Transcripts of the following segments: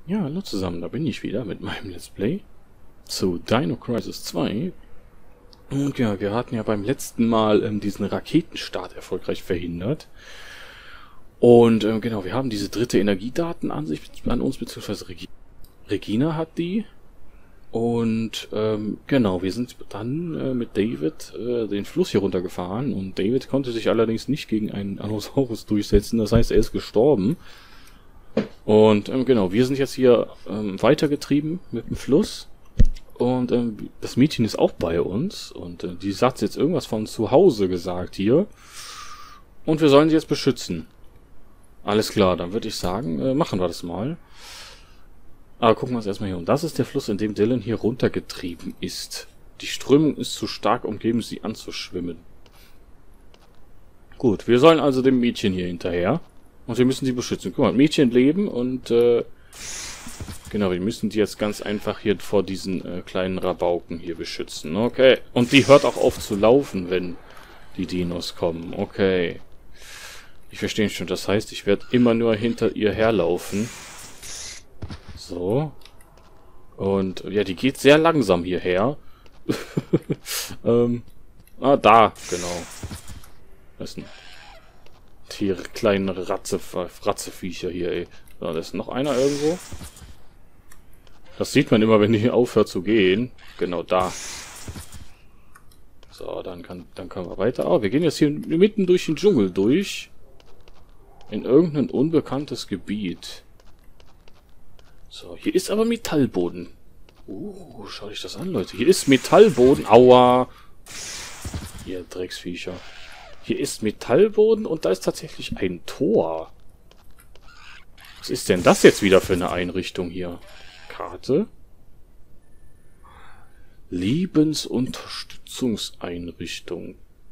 Ja, hallo zusammen, da bin ich wieder mit meinem Let's Play zu Dino Crisis 2. Und ja, wir hatten ja beim letzten Mal diesen Raketenstart erfolgreich verhindert. Und genau, wir haben diese dritte Energiedaten an uns, beziehungsweise Regina hat die. Und genau, wir sind dann mit David den Fluss hier runtergefahren. Und David konnte sich allerdings nicht gegen einen Allosaurus durchsetzen, das heißt, er ist gestorben. Und genau, wir sind jetzt hier weitergetrieben mit dem Fluss. Und das Mädchen ist auch bei uns. Und die hat jetzt irgendwas von zu Hause gesagt hier. Und wir sollen sie jetzt beschützen. Alles klar, dann würde ich sagen, machen wir das mal. Aber gucken wir uns erstmal hier um. Das ist der Fluss, in dem Dylan hier runtergetrieben ist. Die Strömung ist zu stark, um gegen sie anzuschwimmen. Gut, wir sollen also dem Mädchen hier hinterher. Und wir müssen sie beschützen. Guck mal, Mädchen leben und genau, wir müssen die jetzt ganz einfach hier vor diesen kleinen Rabauken hier beschützen. Okay. Und die hört auch auf zu laufen, wenn die Dinos kommen. Okay. Ich verstehe schon. Das heißt, ich werde immer nur hinter ihr herlaufen. So. Und ja, die geht sehr langsam hierher. Da, genau. Das ist ein die kleinen Ratzeviecher hier, ey. So, da ist noch einer irgendwo. Das sieht man immer, wenn die aufhört zu gehen. Genau da. So, dann können wir weiter. Oh, wir gehen jetzt hier mitten durch den Dschungel durch. In irgendein unbekanntes Gebiet. So, hier ist aber Metallboden. Schau dich das an, Leute. Hier ist Metallboden. Aua. Hier, Drecksviecher. Hier ist Metallboden und da ist tatsächlich ein Tor. Was ist denn das jetzt wieder für eine Einrichtung hier? Karte. Lebensunterstützungseinrichtung.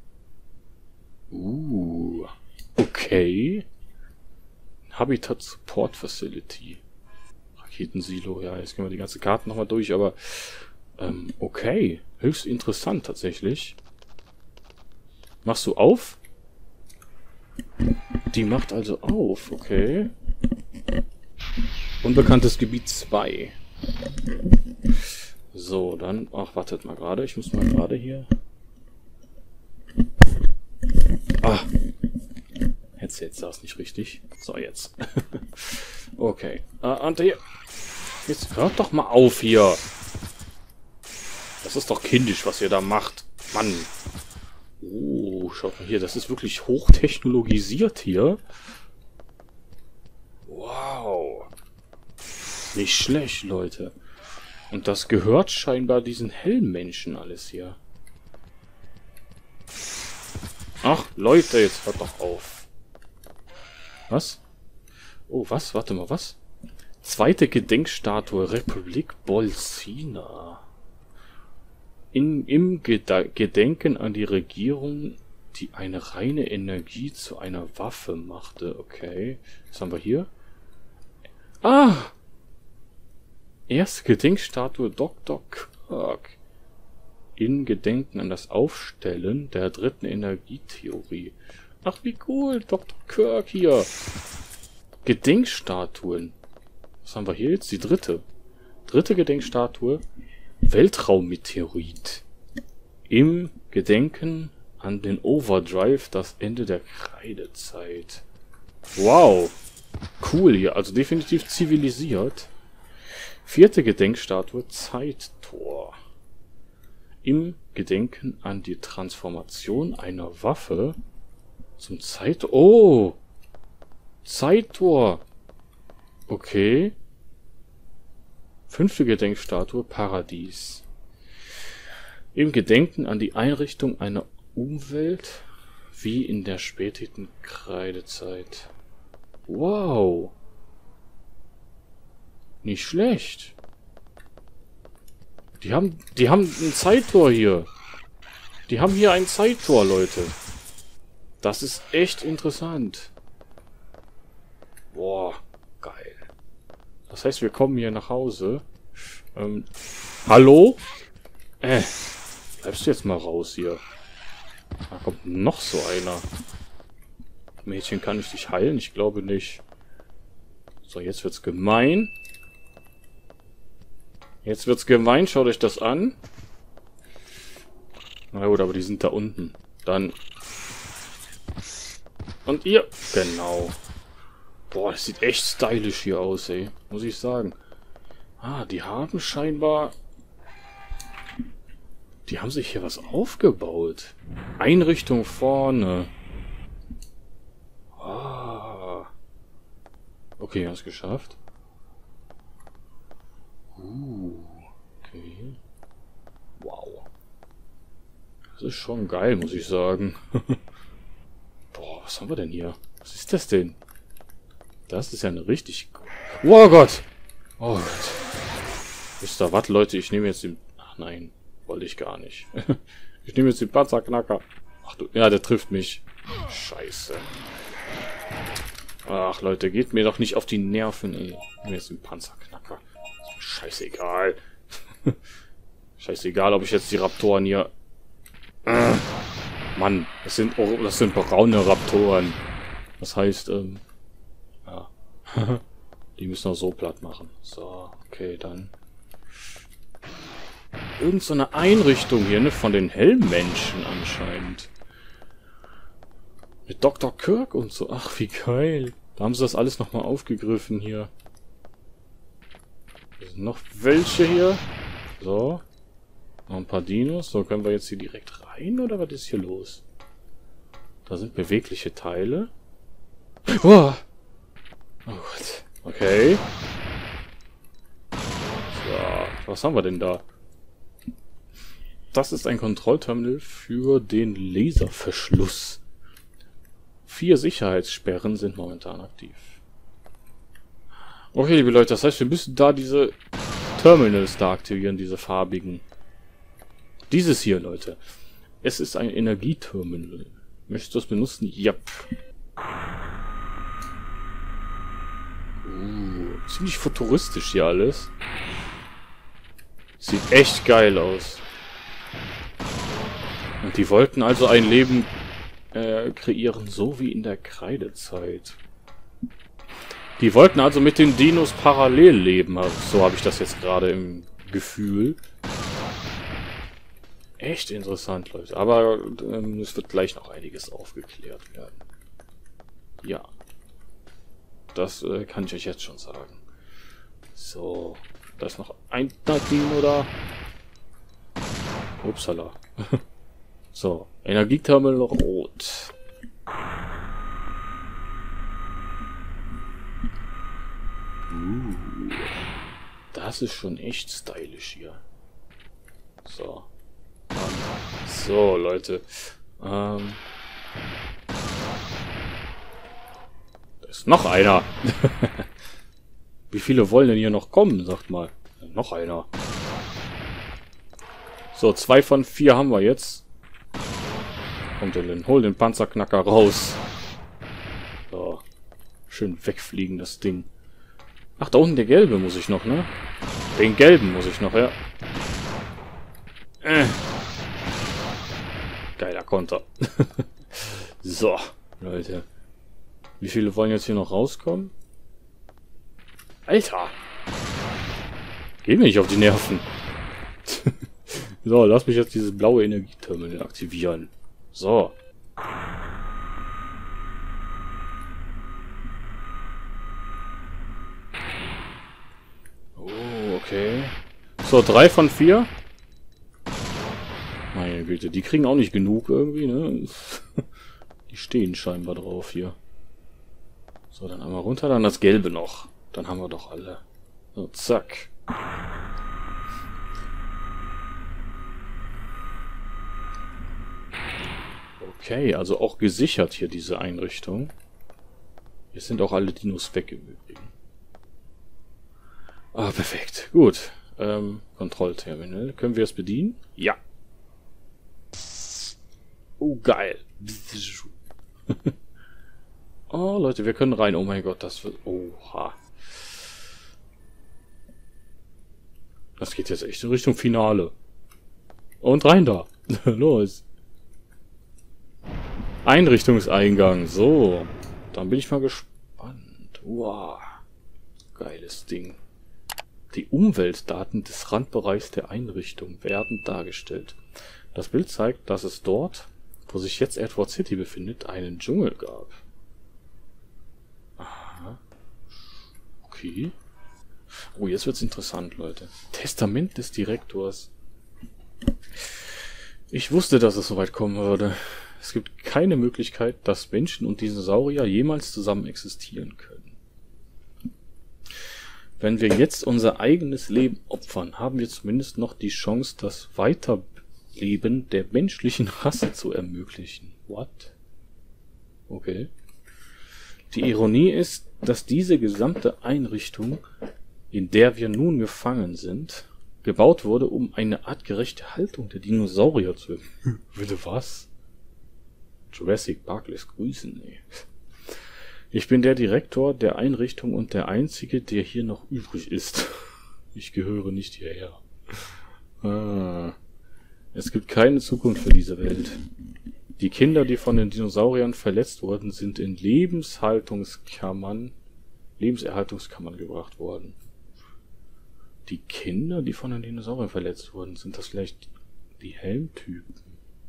Okay. Habitat Support Facility. Raketensilo. Ja, jetzt gehen wir die ganze Karte nochmal durch, aber okay. Höchst interessant tatsächlich. Machst du auf? Die macht also auf, okay. Unbekanntes Gebiet 2. So, dann... Ach, wartet mal gerade. Ich muss mal gerade hier... Jetzt saß nicht richtig. So, jetzt. Okay. Und hier... Jetzt hört doch mal auf hier. Das ist doch kindisch, was ihr da macht. Mann. Schaut mal hier, das ist wirklich hochtechnologisiert hier. Wow. Nicht schlecht, Leute. Und das gehört scheinbar diesen Helmmenschen alles hier. Ach, Leute, jetzt hört doch auf. Was? Oh, was? Warte mal, was? Zweite Gedenkstatue Republik Bolsina. Im Gedenken an die Regierung, die eine reine Energie zu einer Waffe machte. Okay. Was haben wir hier? Erste Gedenkstatue Dr. Kirk. In Gedenken an das Aufstellen der dritten Energietheorie. Ach, wie cool. Dr. Kirk hier. Gedenkstatuen. Was haben wir hier jetzt? Die dritte. Dritte Gedenkstatue. Weltraummeteorit. Im Gedenken an den Overdrive, das Ende der Kreidezeit. Wow. Cool hier, also definitiv zivilisiert. Vierte Gedenkstatue, Zeittor. Im Gedenken an die Transformation einer Waffe zum Zeittor. Oh! Zeittor. Okay. Fünfte Gedenkstatue, Paradies. Im Gedenken an die Einrichtung einer Umwelt wie in der späten Kreidezeit. Wow. Nicht schlecht. Die haben ein Zeittor hier. Die haben hier ein Zeittor, Leute. Das ist echt interessant. Boah, geil. Das heißt, wir kommen hier nach Hause. Hallo? Bleibst du jetzt mal raus hier? Da kommt noch so einer. Mädchen, kann ich dich heilen? Ich glaube nicht. So, jetzt wird's gemein. Jetzt wird's gemein, schaut euch das an. Na gut, aber die sind da unten. Dann... Und ihr... Genau. Boah, das sieht echt stylisch hier aus, ey. Muss ich sagen. Ah, die haben scheinbar... Die haben sich hier was aufgebaut. Einrichtung vorne. Ah. Okay, hast geschafft. Okay. Wow. Das ist schon geil, muss ich sagen. Boah, was haben wir denn hier? Was ist das denn? Das ist ja eine richtig... Oh Gott! Oh Gott. Wisst ihr was, Leute? Ich nehme jetzt den... Ach nein, wollte ich gar nicht. Ich nehme jetzt den Panzerknacker. Ach du... Ja, der trifft mich. Scheiße. Ach Leute, geht mir doch nicht auf die Nerven, ey. Ich nehme jetzt den Panzerknacker. Ist mir scheißegal. Scheißegal, ob ich jetzt die Raptoren hier... Mann, das sind braune Raptoren. Das heißt, ja. Die müssen wir so platt machen. So, okay, dann. Irgend so eine Einrichtung hier, ne? Von den Helmmenschen anscheinend. Mit Dr. Kirk und so. Ach, wie geil. Da haben sie das alles nochmal aufgegriffen hier. Hier sind noch welche hier. So. Noch ein paar Dinos. So, können wir jetzt hier direkt rein, oder was ist hier los? Da sind bewegliche Teile. Oh, oh Gott. Okay. So, was haben wir denn da? Das ist ein Kontrollterminal für den Laserverschluss. 4 Sicherheitssperren sind momentan aktiv. Okay, liebe Leute, das heißt, wir müssen da diese Terminals da aktivieren, diese farbigen. Dieses hier, Leute. Es ist ein Energieterminal. Möchtest du das benutzen? Yep. Ziemlich futuristisch hier alles. Sieht echt geil aus. Und die wollten also ein Leben kreieren, so wie in der Kreidezeit. Die wollten also mit den Dinos parallel leben. So habe ich das jetzt gerade im Gefühl. Echt interessant, Leute. Aber es wird gleich noch einiges aufgeklärt werden. Ja. Das kann ich euch jetzt schon sagen. So. Da ist noch ein Dino da. Upsala. So. Energieterminal rot. Das ist schon echt stylisch hier. So. So, Leute. Da ist noch einer. Wie viele wollen denn hier noch kommen, sagt mal. Noch einer. So, 2 von 4 haben wir jetzt. Kommt denn? Hol den Panzerknacker raus. So. Schön wegfliegen, das Ding. Ach, da unten der gelbe muss ich noch, ne? Den gelben muss ich noch, ja. Geiler Konter. So, Leute. Wie viele wollen jetzt hier noch rauskommen? Alter! Geh mir nicht auf die Nerven. So, lass mich jetzt dieses blaue Energieterminal aktivieren. So. Oh, okay. So, 3 von 4. Meine Güte, die kriegen auch nicht genug irgendwie, ne? Die stehen scheinbar drauf hier. So, dann einmal runter, dann das Gelbe noch. Dann haben wir doch alle. So, zack. Okay, also auch gesichert hier diese Einrichtung. Jetzt sind auch alle Dinos weg im Übrigen. Ah, perfekt. Gut. Kontrollterminal. Können wir es bedienen? Ja. Oh, geil. Oh, Leute, wir können rein. Oh mein Gott, das wird... Oha. Das geht jetzt echt in Richtung Finale. Und rein da. Los. Einrichtungseingang. So. Dann bin ich mal gespannt. Wow. Geiles Ding. Die Umweltdaten des Randbereichs der Einrichtung werden dargestellt. Das Bild zeigt, dass es dort, wo sich jetzt Edward City befindet, einen Dschungel gab. Aha. Okay. Oh, jetzt wird's interessant, Leute. Testament des Direktors. Ich wusste, dass es soweit kommen würde. Es gibt keine Möglichkeit, dass Menschen und Dinosaurier jemals zusammen existieren können. Wenn wir jetzt unser eigenes Leben opfern, haben wir zumindest noch die Chance, das Weiterleben der menschlichen Rasse zu ermöglichen. What? Okay. Die Ironie ist, dass diese gesamte Einrichtung, in der wir nun gefangen sind, gebaut wurde, um eine artgerechte Haltung der Dinosaurier zu ermöglichen. Bitte was? Jurassic Park lässt grüßen, ey. Ich bin der Direktor der Einrichtung und der Einzige, der hier noch übrig ist. Ich gehöre nicht hierher. Es gibt keine Zukunft für diese Welt. Die Kinder, die von den Dinosauriern verletzt wurden, sind in Lebenserhaltungskammern gebracht worden. Die Kinder, die von den Dinosauriern verletzt wurden, sind das vielleicht die Helmtypen?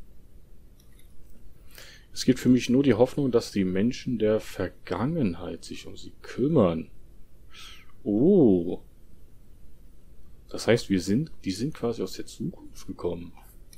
Es gibt für mich nur die Hoffnung, dass die Menschen der Vergangenheit sich um sie kümmern. Oh. Das heißt, die sind quasi aus der Zukunft gekommen.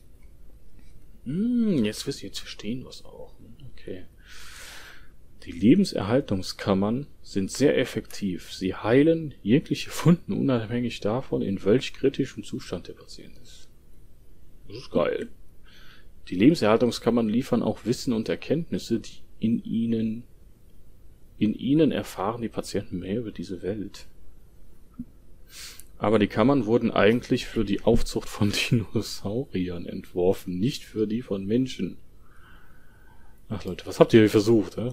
Jetzt verstehen wir es auch. Okay. Die Lebenserhaltungskammern sind sehr effektiv. Sie heilen jegliche Wunden, unabhängig davon, in welch kritischem Zustand der Patient ist. Das ist geil. Die Lebenserhaltungskammern liefern auch Wissen und Erkenntnisse, die in ihnen erfahren die Patienten mehr über diese Welt. Aber die Kammern wurden eigentlich für die Aufzucht von Dinosauriern entworfen, nicht für die von Menschen. Ach Leute, was habt ihr hier versucht, hä?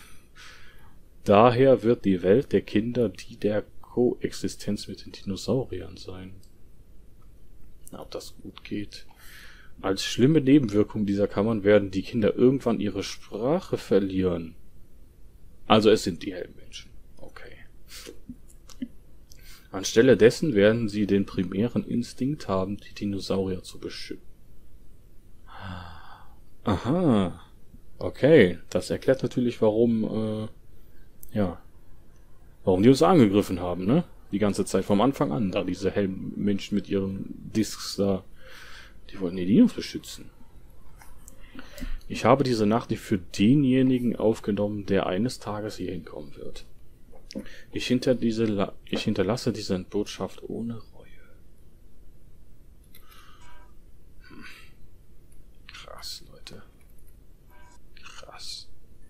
Daher wird die Welt der Kinder die der Koexistenz mit den Dinosauriern sein. Na, ob das gut geht? Als schlimme Nebenwirkung dieser Kammern werden die Kinder irgendwann ihre Sprache verlieren. Also es sind die Helmmenschen. Okay. Anstelle dessen werden sie den primären Instinkt haben, die Dinosaurier zu beschützen. Aha. Okay, das erklärt natürlich, warum die uns angegriffen haben, ne? Die ganze Zeit vom Anfang an, da diese Helmmenschen mit ihren Discs da, die wollten die Dinos beschützen. Ich habe diese Nachricht für denjenigen aufgenommen, der eines Tages hier hinkommen wird. Ich hinterlasse diese Botschaft ohne Reue. Krass, Leute. Krass.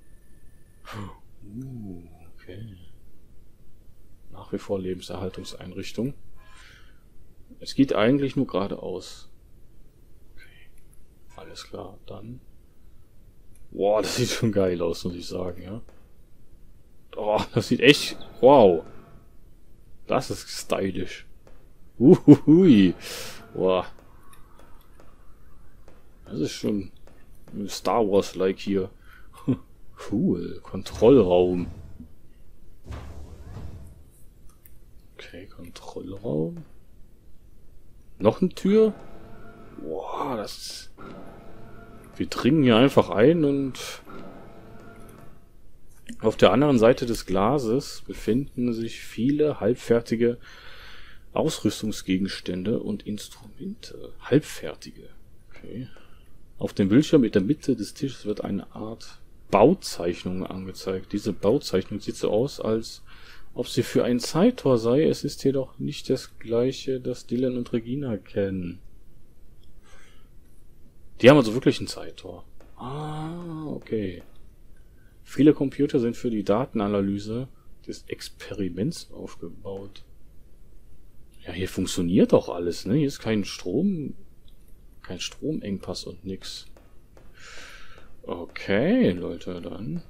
Okay. Nach wie vor Lebenserhaltungseinrichtung. Es geht eigentlich nur geradeaus. Okay. Alles klar, dann. Boah, das sieht schon geil aus, muss ich sagen, ja. Oh, das sieht echt... Wow. Das ist stylisch. Uhuhui. Boah. Das ist schon Star Wars-like hier. Cool. Kontrollraum. Okay, Kontrollraum. Noch eine Tür? Boah, das ist... Wir dringen hier einfach ein und... Auf der anderen Seite des Glases befinden sich viele halbfertige Ausrüstungsgegenstände und Instrumente. Halbfertige. Okay. Auf dem Bildschirm in der Mitte des Tisches wird eine Art Bauzeichnung angezeigt. Diese Bauzeichnung sieht so aus, als ob sie für ein Zeitor sei. Es ist jedoch nicht das gleiche, das Dylan und Regina kennen. Die haben also wirklich ein Zeitor. Ah, okay. Viele Computer sind für die Datenanalyse des Experiments aufgebaut. Ja, hier funktioniert doch alles, ne? Hier ist kein Stromengpass und nix. Okay, Leute, dann.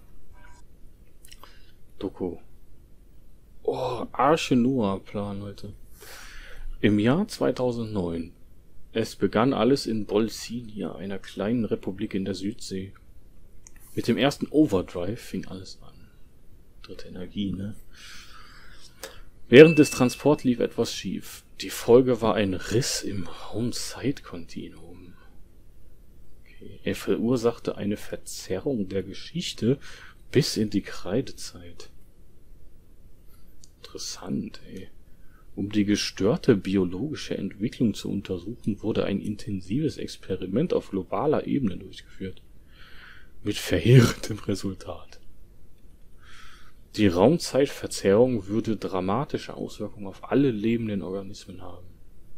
Doku. Oh, Arche Noah-Plan, Leute. Im Jahr 2009. Es begann alles in Bolsinia, einer kleinen Republik in der Südsee. Mit dem ersten Overdrive fing alles an. Dritte Energie, ne? Während des Transports lief etwas schief. Die Folge war ein Riss im Raum-Zeit-Kontinuum. Okay. Er verursachte eine Verzerrung der Geschichte bis in die Kreidezeit. Interessant, ey. Um die gestörte biologische Entwicklung zu untersuchen, wurde ein intensives Experiment auf globaler Ebene durchgeführt. Mit verheerendem Resultat. Die Raumzeitverzerrung würde dramatische Auswirkungen auf alle lebenden Organismen haben.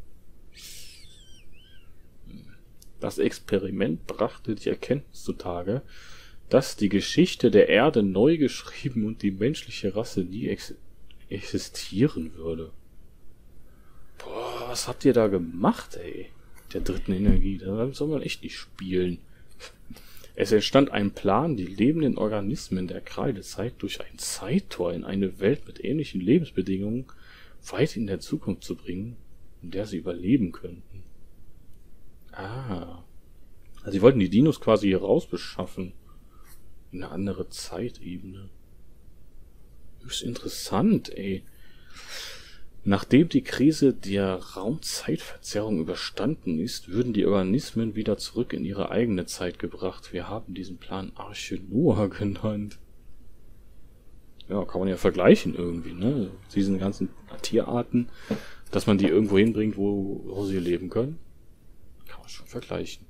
Das Experiment brachte die Erkenntnis zutage, dass die Geschichte der Erde neu geschrieben und die menschliche Rasse nie existieren würde. Boah, was habt ihr da gemacht, ey? Der dritten Energie, da soll man echt nicht spielen. Es entstand ein Plan, die lebenden Organismen der Kreidezeit durch ein Zeittor in eine Welt mit ähnlichen Lebensbedingungen weit in der Zukunft zu bringen, in der sie überleben könnten. Ah. Also sie wollten die Dinos quasi hier rausbeschaffen. In eine andere Zeitebene. Höchst interessant, ey. Nachdem die Krise der Raumzeitverzerrung überstanden ist, würden die Organismen wieder zurück in ihre eigene Zeit gebracht. Wir haben diesen Plan Arche Noah genannt. Ja, kann man ja vergleichen irgendwie, ne? Diesen ganzen Tierarten, dass man die irgendwo hinbringt, wo sie leben können. Kann man schon vergleichen.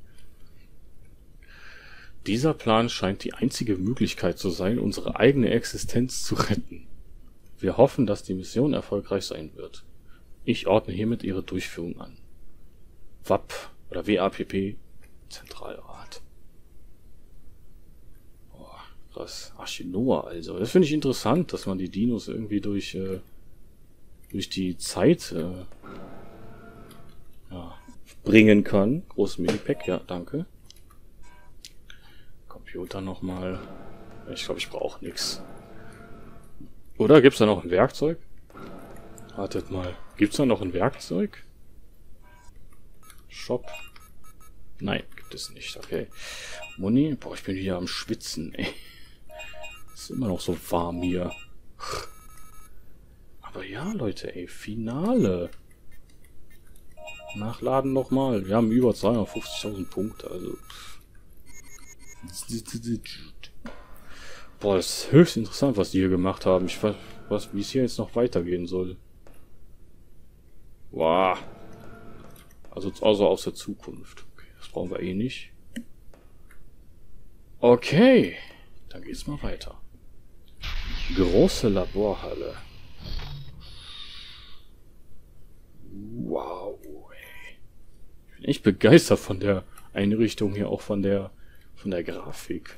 Dieser Plan scheint die einzige Möglichkeit zu sein, unsere eigene Existenz zu retten. Wir hoffen, dass die Mission erfolgreich sein wird. Ich ordne hiermit ihre Durchführung an. WAP oder WAPP Zentralrat. Boah, krass. Arche Noah also. Das finde ich interessant, dass man die Dinos irgendwie durch die Zeit bringen kann. Großes Medipack, ja, danke. Computer nochmal. Ich glaube, ich brauche nichts. Oder gibt's da noch ein Werkzeug? Wartet mal. Gibt's da noch ein Werkzeug? Shop. Nein, gibt es nicht. Okay. Muni. Boah, ich bin wieder am Schwitzen, ey. Ist immer noch so warm hier. Aber ja, Leute, ey. Finale. Nachladen nochmal. Wir haben über 250.000 Punkte, also. Boah, das ist höchst interessant, was die hier gemacht haben. Ich weiß, wie es hier jetzt noch weitergehen soll. Wow. Also aus der Zukunft. Okay, das brauchen wir eh nicht. Okay. Dann geht's mal weiter. Große Laborhalle. Wow, ey. Ich bin echt begeistert von der Einrichtung hier, auch von der Grafik.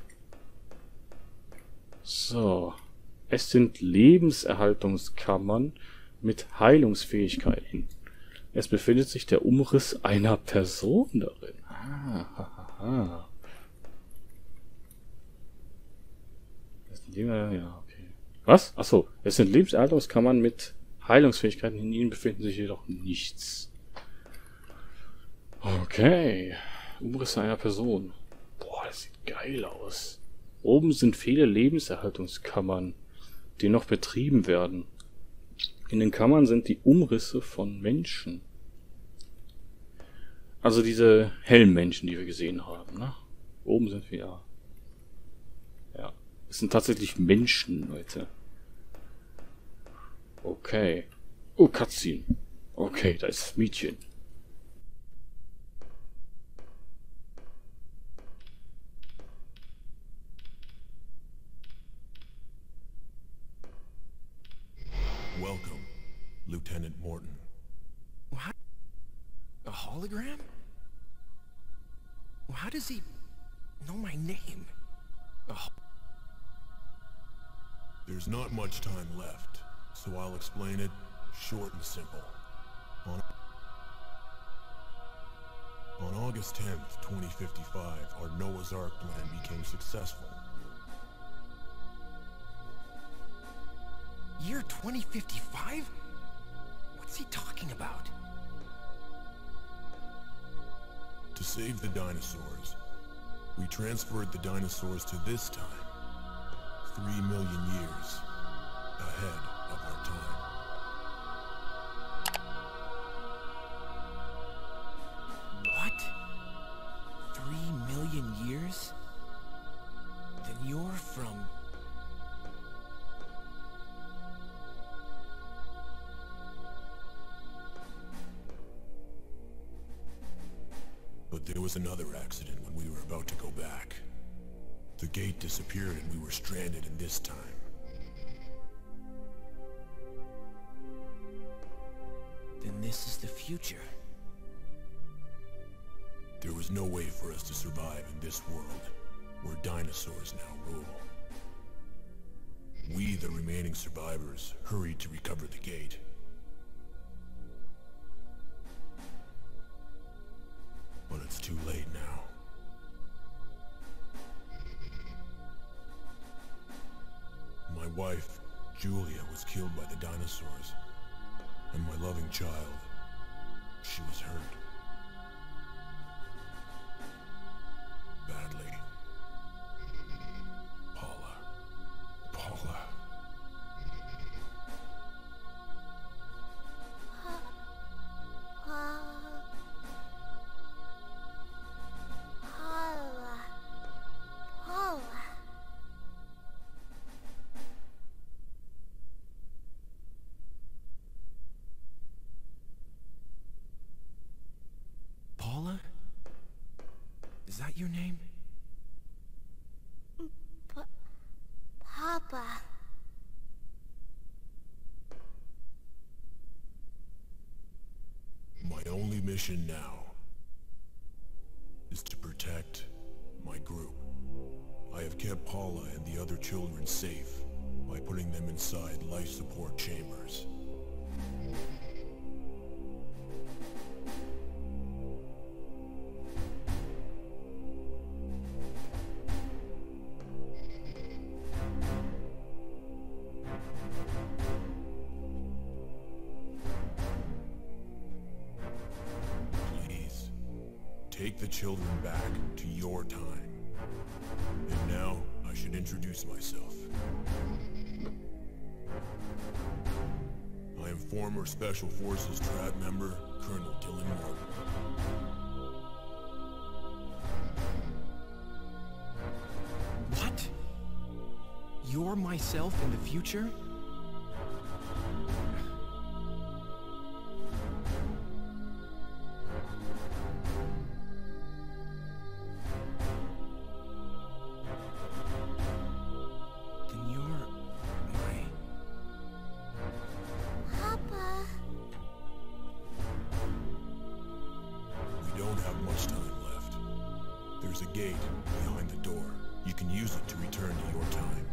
So. Es sind Lebenserhaltungskammern mit Heilungsfähigkeiten. Es befindet sich der Umriss einer Person darin. Ah, ja, okay. Was? Achso, es sind Lebenserhaltungskammern mit Heilungsfähigkeiten. In ihnen befinden sich jedoch nichts. Okay. Umriss einer Person. Boah, das sieht geil aus. Oben sind viele Lebenserhaltungskammern, die noch betrieben werden. In den Kammern sind die Umrisse von Menschen. Also diese hellen Menschen, die wir gesehen haben, ne? Oben sind wir ja. Ja. Es sind tatsächlich Menschen, Leute. Okay. Oh, Cutscene. Okay, da ist das Mädchen. Welcome, Lieutenant Morton. What? A hologram? How does he know my name? There's not much time left, so I'll explain it short and simple. On August 10th, 2055, our Noah's Ark plan became successful. Year 2055? What's he talking about? To save the dinosaurs, we transferred the dinosaurs to this time, 3 million years ahead of our time. But there was another accident when we were about to go back. The gate disappeared and we were stranded in this time. Then this is the future. There was no way for us to survive in this world, where dinosaurs now rule. We, the remaining survivors, hurried to recover the gate. But it's too late now. My wife, Julia, was killed by the dinosaurs. And my loving child, she was hurt. Badly. Paula. Paula. Paula? Is that your name? Papa. My only mission now is to protect my group. I have kept Paula and the other children safe by putting them inside life support chambers. Please, take the children back to your time. And now, I should introduce myself. I am former Special Forces Trad member, Colonel Dylan Morgan. What? You're myself in the future? Then you're my... Papa. We don't have much time left. There's a gate behind the door. You can use it to return to your time.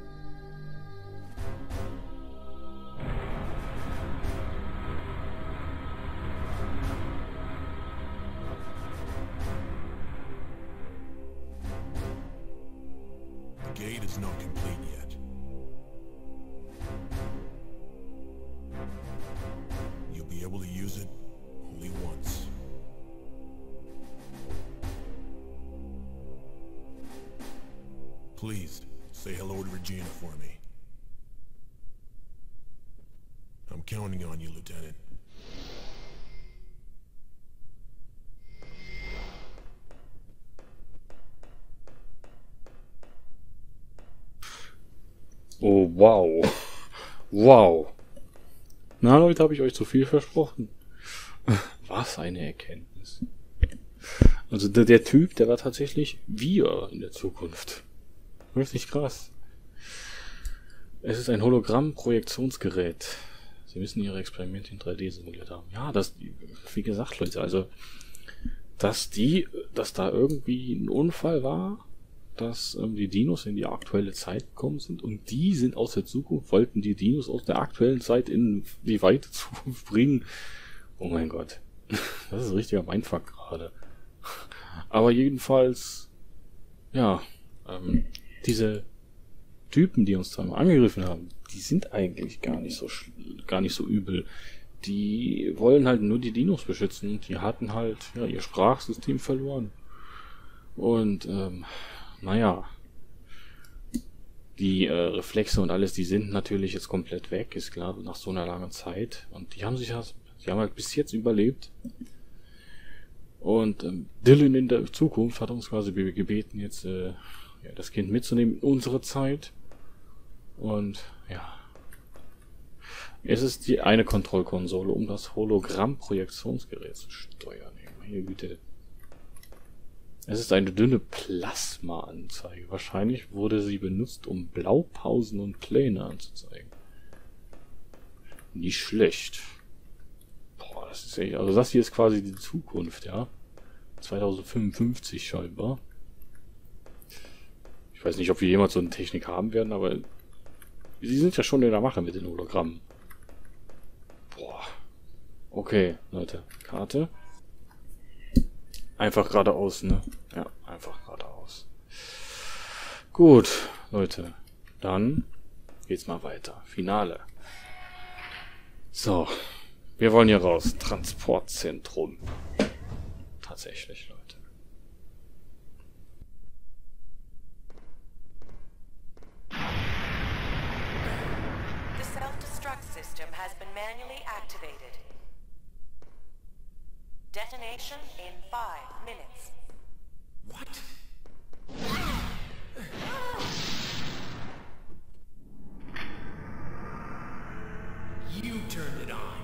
The gate is not complete yet. You'll be able to use it only once. Please, say hello to Regina for me. I'm counting on you, Lieutenant. Oh, wow. Wow. Na, Leute, habe ich euch zu viel versprochen? Was eine Erkenntnis. Also der Typ, der war tatsächlich wir in der Zukunft. Richtig krass. Es ist ein Hologramm-Projektionsgerät. Sie müssen Ihre Experimente in 3D simuliert haben. Ja, das, wie gesagt, Leute, also, dass da irgendwie ein Unfall war, dass die Dinos in die aktuelle Zeit gekommen sind und die sind aus der Zukunft, wollten die Dinos aus der aktuellen Zeit in die weite Zukunft bringen. Oh mein Gott. Das ist ein richtiger Mindfuck gerade. Aber jedenfalls, ja, diese Typen, die uns da mal angegriffen haben, die sind eigentlich gar nicht so übel. Die wollen halt nur die Dinos beschützen. Die hatten halt ja ihr Sprachsystem verloren. Und naja, die Reflexe und alles, die sind natürlich jetzt komplett weg, ist klar, nach so einer langen Zeit. Und die haben halt bis jetzt überlebt. Und Dylan in der Zukunft hat uns quasi gebeten, jetzt das Kind mitzunehmen in unsere Zeit. Und ja, es ist die eine Kontrollkonsole, um das Hologramm-Projektionsgerät zu steuern. Meine Güte. Es ist eine dünne Plasma-Anzeige. Wahrscheinlich wurde sie benutzt, um Blaupausen und Pläne anzuzeigen. Nicht schlecht. Boah, das ist echt... Also das hier ist quasi die Zukunft, ja. 2055 scheinbar. Ich weiß nicht, ob wir jemals so eine Technik haben werden, aber... Sie sind ja schon in der Mache mit den Hologrammen. Boah. Okay, Leute. Karte. Einfach geradeaus, ne? Ja, einfach geradeaus. Gut, Leute. Dann geht's mal weiter. Finale. So. Wir wollen hier raus. Transportzentrum. Tatsächlich, Leute. The self-destruct system has been manually activated. Detonation in 5 minutes. What? You turned it on.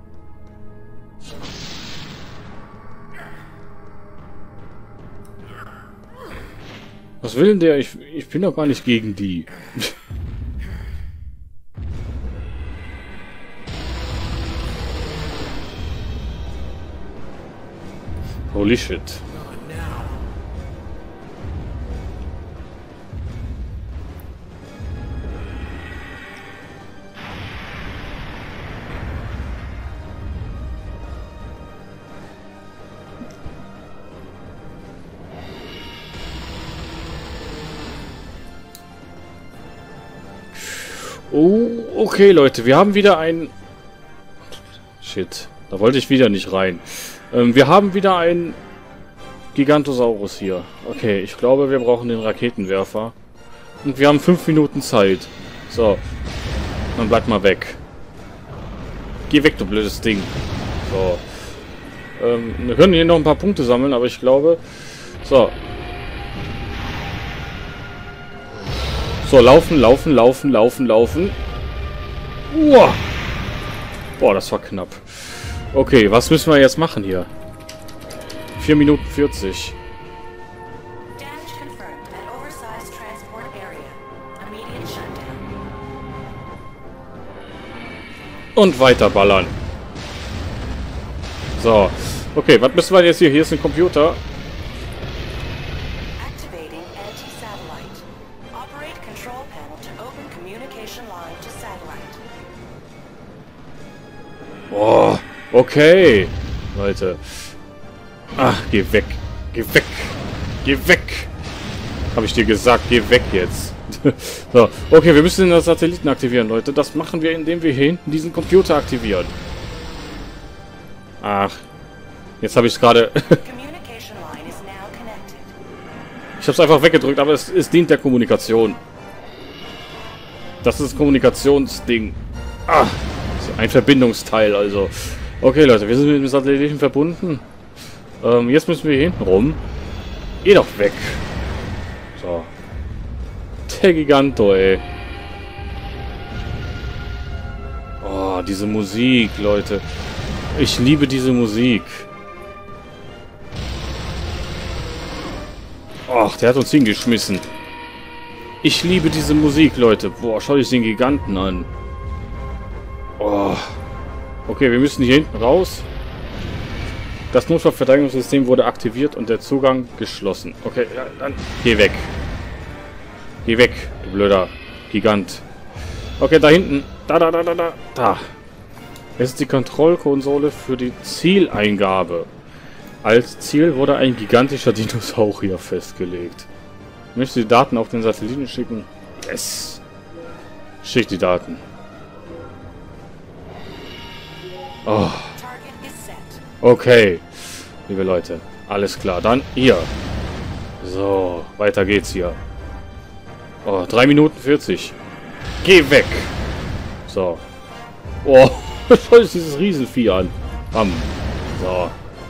Was will denn der? Ich bin doch gar nicht gegen die. Holy shit. Not now. Oh, okay, Leute. Wir haben wieder ein... Shit. Da wollte ich wieder nicht rein. Wir haben wieder einen Gigantosaurus hier. Okay, ich glaube, wir brauchen den Raketenwerfer. Und wir haben 5 Minuten Zeit. So. Dann bleib mal weg. Geh weg, du blödes Ding. So. Wir können hier noch ein paar Punkte sammeln, aber ich glaube... So. So, laufen, laufen, laufen, laufen, laufen. Uah. Boah, das war knapp. Okay, was müssen wir jetzt machen hier? 4 Minuten 40. Damage confirmed at oversized transport area. Immediate shutdown. Und weiter ballern. So. Okay, was müssen wir jetzt hier? Hier ist ein Computer. Activating anti-satellite. Operate control panel to open communication line to satellite. Oh, okay. Leute. Ach, geh weg. Geh weg. Geh weg. Habe ich dir gesagt, geh weg jetzt. So, okay, wir müssen den Satelliten aktivieren, Leute. Das machen wir, indem wir hier hinten diesen Computer aktivieren. Ach. Jetzt habe ich es gerade... Communication line is now connected. Ich habe es einfach weggedrückt, aber es dient der Kommunikation. Das ist das Kommunikationsding. Ah, ein Verbindungsteil, also. Okay, Leute, wir sind mit dem Satelliten verbunden. Jetzt müssen wir hier hinten rum. Geh doch weg. So. Der Giganto, ey. Oh, diese Musik, Leute. Ich liebe diese Musik. Ach, der hat uns hingeschmissen. Ich liebe diese Musik, Leute. Boah, schau dich den Giganten an. Oh. Okay, wir müssen hier hinten raus. Das Notfallverteidigungssystem wurde aktiviert und der Zugang geschlossen. Okay, ja, dann geh weg. Geh weg, du blöder Gigant. Okay, da hinten. Da. Es ist die Kontrollkonsole für die Zieleingabe. Als Ziel wurde ein gigantischer Dinosaurier festgelegt. Möchtest du die Daten auf den Satelliten schicken? Yes. Schick die Daten. Oh. Target is set. Okay. Liebe Leute. Alles klar. Dann hier. So. Weiter geht's hier. Oh, 3 Minuten 40. Geh weg. So. Oh. Schau dir dieses Riesenvieh an. Bam. So.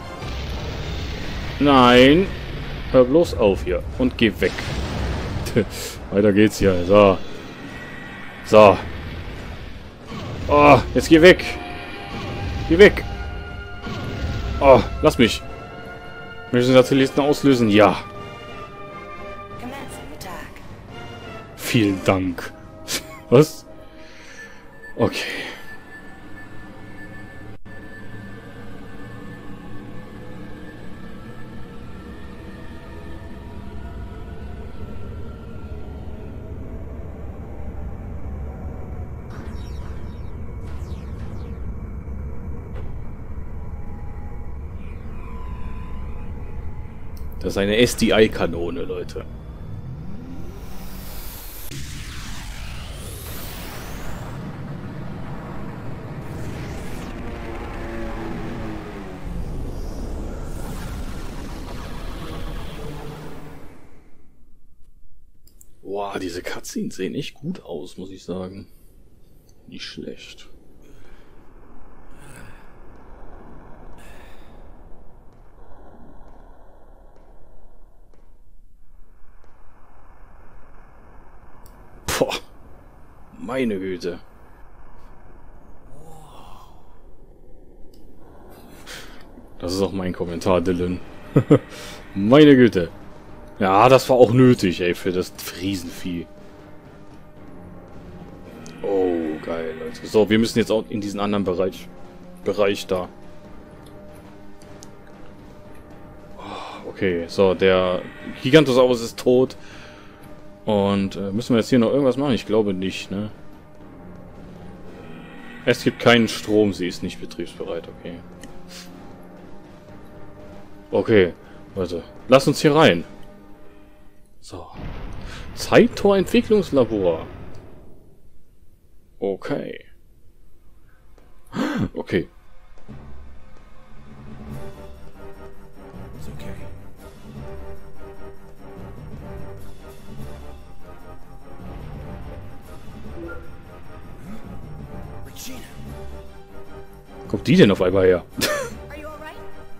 Nein. Hör bloß auf hier. Und geh weg. Weiter geht's hier. So. So. Oh, jetzt geh weg. Geh weg. Oh, lass mich. Müssen Sie Satelliten auslösen? Ja. Commencing attack. Vielen Dank. Was? Okay. Das ist eine SDI-Kanone, Leute. Boah, diese Cutscenes sehen echt gut aus, muss ich sagen. Nicht schlecht. Boah, meine Güte. Das ist auch mein Kommentar, Dylan. Meine Güte. Ja, das war auch nötig, ey, für das Riesenvieh. Oh, geil, Leute. So, wir müssen jetzt auch in diesen anderen Bereich da. Oh, okay, so, der Gigantosaurus ist tot. Und müssen wir jetzt hier noch irgendwas machen? Ich glaube nicht, ne? Es gibt keinen Strom, sie ist nicht betriebsbereit, okay. Okay, Leute, lasst uns hier rein. So. Zeittor-Entwicklungslabor. Okay. Okay. It's okay. Regina. Kommt die denn auf einmal her? Are you alright?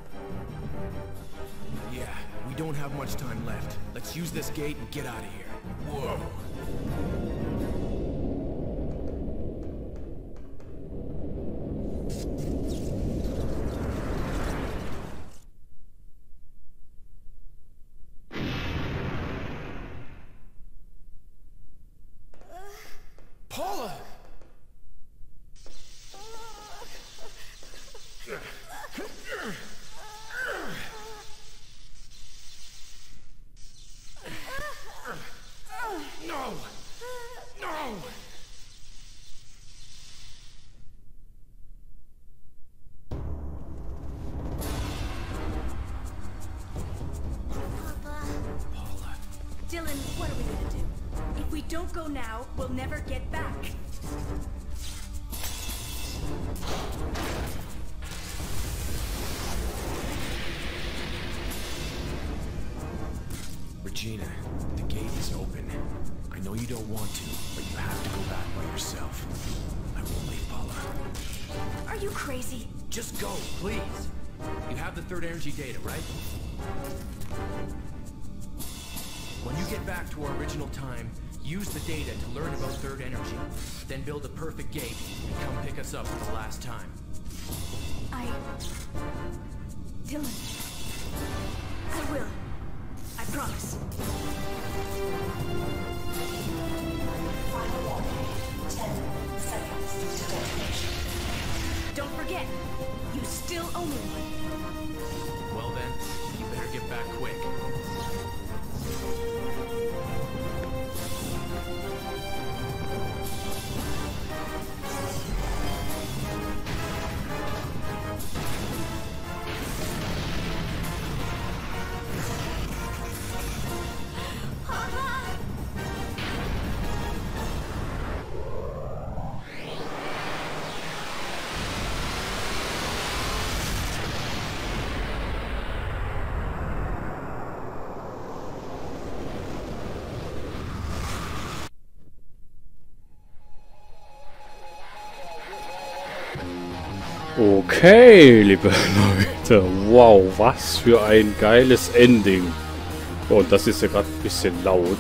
Yeah, we don't have much time left. Let's use this gate and get out of here. Whoa. Paula! No! No! Paula. Dylan, what are we gonna do? If we don't go now, we'll never get back. Regina, the gate is open. I know you don't want to, but you have to go back by yourself. I won't leave Paula. Are you crazy? Just go, please. You have the third energy data, right? When you get back to our original time, use the data to learn about third energy. Then build a perfect gate and come pick us up for the last time. Dylan. I will. I promise. Final warning. 10 seconds to detonation. Don't forget, you still owe me one. Well then, you better get back quick. Okay, liebe Leute. Wow, was für ein geiles Ending. Oh, und das ist ja gerade ein bisschen laut.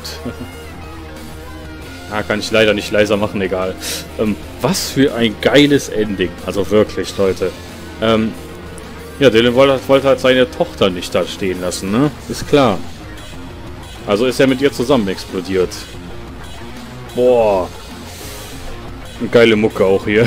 Kann ich leider nicht leiser machen, egal. Was für ein geiles Ending. Also wirklich, Leute. Ja, Dylan wollte halt seine Tochter nicht da stehen lassen, ne? Ist klar. Also ist er mit ihr zusammen explodiert. Boah. Eine geile Mucke auch hier.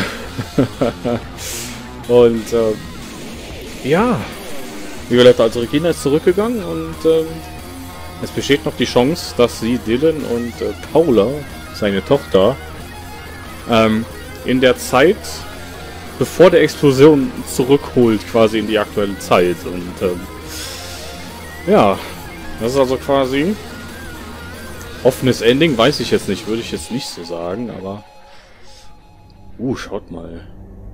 Und, ja. Wie gesagt, also Regina ist zurückgegangen und, es besteht noch die Chance, dass sie Dylan und Paula, seine Tochter, in der Zeit, bevor der Explosion zurückholt, quasi in die aktuelle Zeit. Und ja, das ist also quasi offenes Ending, weiß ich jetzt nicht, würde ich jetzt nicht so sagen, aber schaut mal.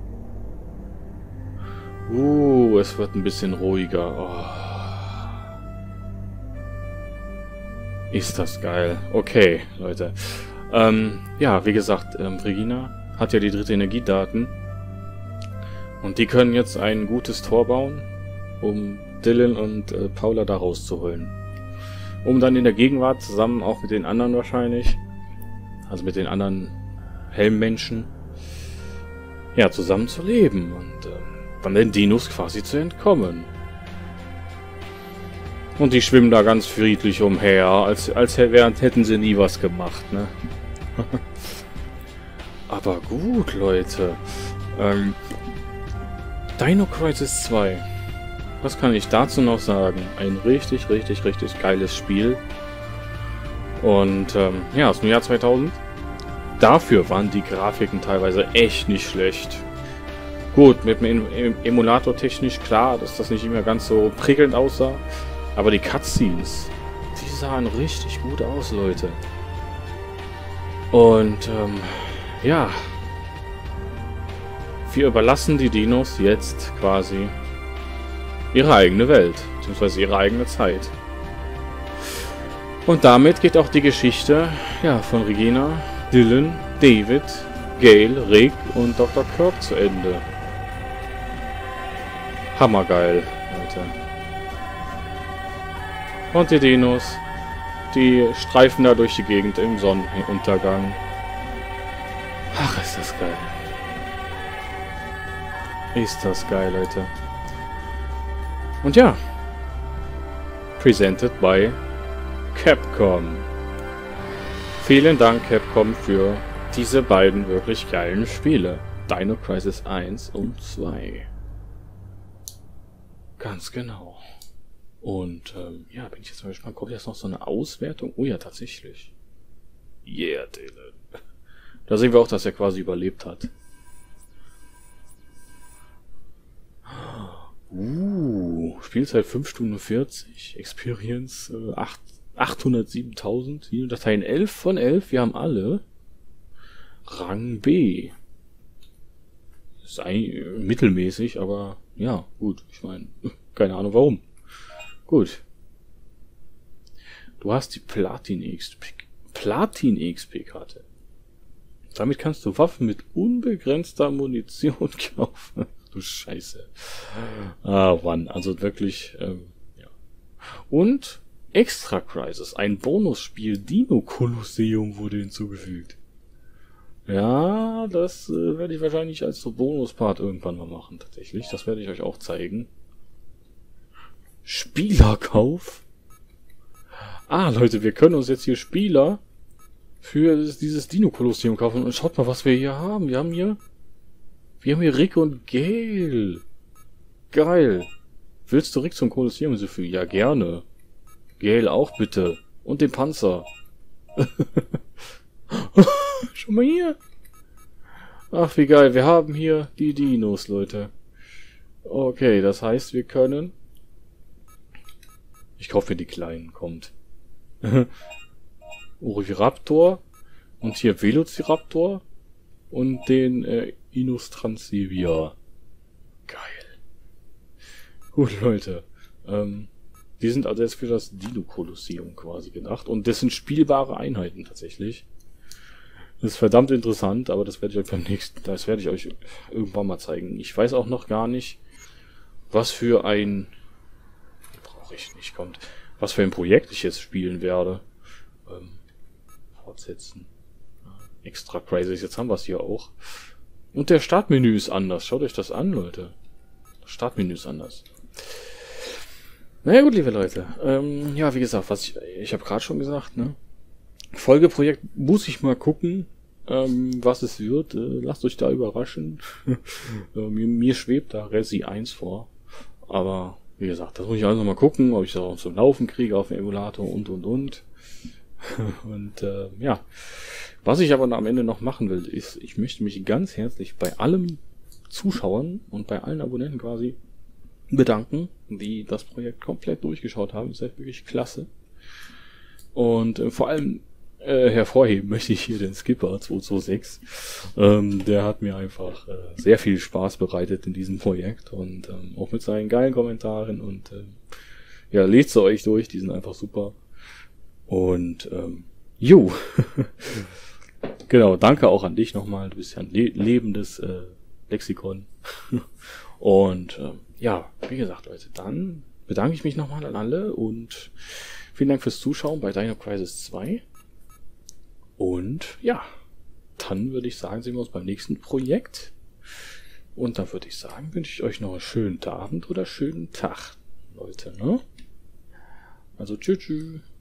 Es wird ein bisschen ruhiger. Oh. Ist das geil. Okay, Leute. Ja, wie gesagt, Regina hat ja die dritte Energiedaten. Und die können jetzt ein gutes Tor bauen, um Dylan und Paula da rauszuholen. Um dann in der Gegenwart zusammen auch mit den anderen wahrscheinlich, also mit den anderen Helmmenschen, ja, zusammen zu leben und dann den Dinos quasi zu entkommen. Und die schwimmen da ganz friedlich umher, als hätten sie nie was gemacht, ne? Aber gut, Leute. Dino Crisis 2. Was kann ich dazu noch sagen? Ein richtig, richtig, richtig geiles Spiel. Und ja, aus dem Jahr 2000. Dafür waren die Grafiken teilweise echt nicht schlecht. Gut, mit dem Emulator technisch klar, dass das nicht immer ganz so prickelnd aussah. Aber die Cutscenes, die sahen richtig gut aus, Leute. Und ja, wir überlassen die Dinos jetzt quasi ihre eigene Welt, beziehungsweise ihre eigene Zeit. Und damit geht auch die Geschichte, ja, von Regina, Dylan, David, Gale, Rick und Dr. Kirk zu Ende. Hammergeil, Leute. Und die Dinos, die streifen da durch die Gegend im Sonnenuntergang. Ach, ist das geil. Ist das geil, Leute. Und ja. Presented by Capcom. Vielen Dank, Capcom, für diese beiden wirklich geilen Spiele. Dino Crisis 1 und 2. Ganz genau. Und ja, bin ich jetzt mal gespannt, kommt jetzt noch so eine Auswertung? Oh ja, tatsächlich. Yeah, Dylan. Da sehen wir auch, dass er quasi überlebt hat. Spielzeit 5 Stunden 40. Experience 807.000. Dateien 11 von 11. Wir haben alle. Rang B. Ist mittelmäßig, aber ja, gut. Ich meine, keine Ahnung warum. Gut. Du hast die Platin XP-Karte. Damit kannst du Waffen mit unbegrenzter Munition kaufen. Du Scheiße. Ah, Mann. Also wirklich, ja. Und Extra Crisis, ein Bonusspiel Dino Colosseum wurde hinzugefügt. Ja, das werde ich wahrscheinlich als so Bonuspart irgendwann mal machen, tatsächlich. Das werde ich euch auch zeigen. Spielerkauf? Ah, Leute, wir können uns jetzt hier Spieler für dieses Dino Colosseum kaufen. Und schaut mal, was wir hier haben. Wir haben hier Rick und Gale. Geil. Willst du Rick zum Kolosseum hinzufügen? Ja, gerne. Gale auch bitte. Und den Panzer. Schau mal hier. Ach, wie geil. Wir haben hier die Dinos, Leute. Okay, das heißt, wir können... Ich kaufe mir die kleinen, kommt. Oviraptor. Und hier Velociraptor. Und den Inostransevia. Geil. Gut, Leute. Die sind also jetzt für das Dino-Kolosseum quasi gedacht. Und das sind spielbare Einheiten tatsächlich. Das ist verdammt interessant, aber das werde ich euch irgendwann mal zeigen. Ich weiß auch noch gar nicht, was für ein... Brauche ich nicht, kommt. Was für ein Projekt ich jetzt spielen werde. Fortsetzen. Extra Crisis, jetzt haben wir es hier auch. Und der Startmenü ist anders. Schaut euch das an, Leute. Das Startmenü ist anders. Naja gut, liebe Leute. Ja, wie gesagt, ich habe gerade schon gesagt, ne? Folgeprojekt muss ich mal gucken, was es wird. Lasst euch da überraschen. Mir schwebt da Resi 1 vor. Aber wie gesagt, das muss ich also mal gucken, ob ich das auch zum Laufen kriege auf dem Emulator und. Und ja, was ich aber am Ende noch machen will, ist, ich möchte mich ganz herzlich bei allen Zuschauern und bei allen Abonnenten quasi bedanken, die das Projekt komplett durchgeschaut haben. Das ist echt wirklich klasse. Und vor allem hervorheben möchte ich hier den Skipper 226. Der hat mir einfach sehr viel Spaß bereitet in diesem Projekt und auch mit seinen geilen Kommentaren und ja, lest sie euch durch, die sind einfach super. Und genau, danke auch an dich nochmal, du bist ja ein lebendes Lexikon. Und ja, wie gesagt, Leute, dann bedanke ich mich nochmal an alle und vielen Dank fürs Zuschauen bei Dino Crisis 2. Und ja, dann würde ich sagen, sehen wir uns beim nächsten Projekt. Und dann würde ich sagen, wünsche ich euch noch einen schönen Abend oder schönen Tag, Leute, ne? Also tschüss.